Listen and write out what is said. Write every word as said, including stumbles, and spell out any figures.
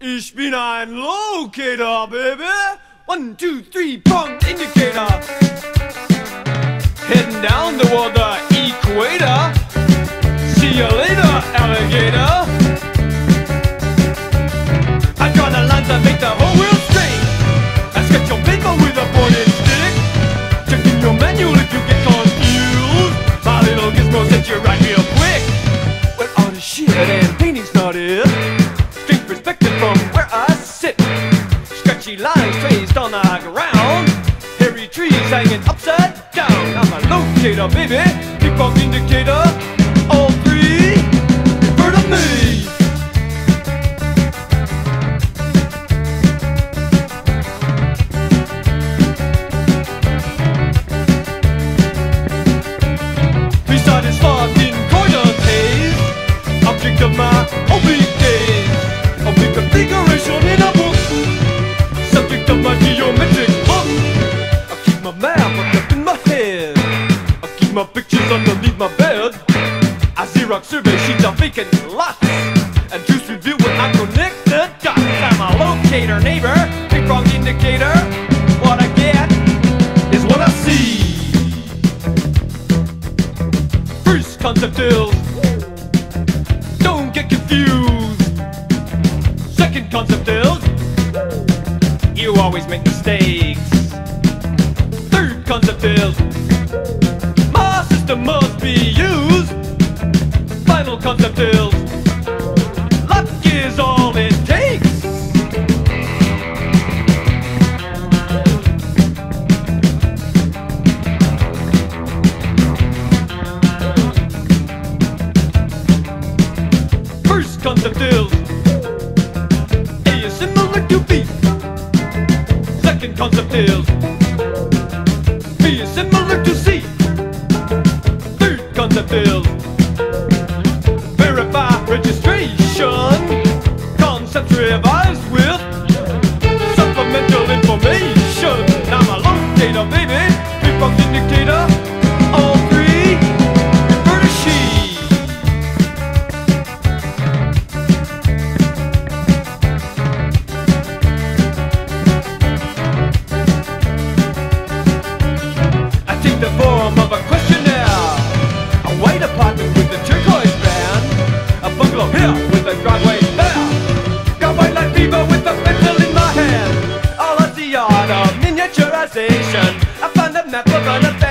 Ich bin ein Locator, baby. One, two, three, prong indicator. Heading down toward the equator. See you later, alligator. I draw the lines that make the whole world straight. I sketch your paper with a pointed stick. Checking your manual if you get confused. My little gizmo sets you right real quick. When all the shit and painting's not it. Straight perspective from where I sit. Sketchy lines traced on the ground. Hairy trees hanging upside down. I'm a locator, baby. Big bug indicator. All three, you've heard of me. Beside his fog in Croydon's haze. Object of my oblique gaze. Oblique configuration in a book. Subject of my geometric book. I keep my map up in my head. I keep my pictures underneath my bed. I Xerox survey sheets of vacant lots. And juice review when I connect the dots. I'm a locator, neighbor. Big wrong indicator. What I get is what I see. First concept is don't get confused. Second concept is you always make mistakes. Third concept is my system must be used. Final concept is luck is all it takes. First concept is A is similar to B. Second concept is B is similar to C. Third concept is verify registration. Concepts revised with supplemental information. I'm a locator, baby. Big box indicator. All three, refer to she. I take the form of a questionnaire. A white apartment with a turquoise van. A bungalow here with a driveway there. Got white light fever with a pencil in my hand. All of the art of miniaturization. I find a map of an